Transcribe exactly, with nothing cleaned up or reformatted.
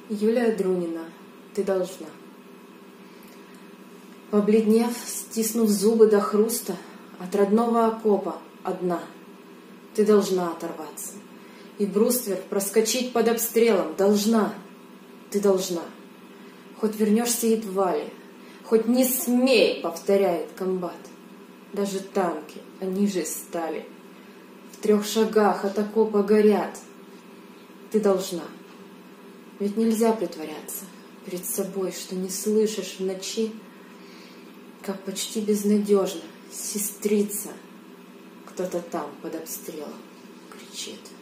Юлия Друнина, ты должна. Побледнев, стиснув зубы до хруста, от родного окопа одна, ты должна оторваться. И бруствер проскочить под обстрелом должна, ты должна. Хоть вернешься едва ли, хоть не смей, повторяет комбат. Даже танки, они же стали, в трех шагах от окопа горят. Ты должна. Ведь нельзя притворяться перед собой, что не слышишь в ночи, как почти безнадежно, сестрица, кто-то там под обстрелом кричит.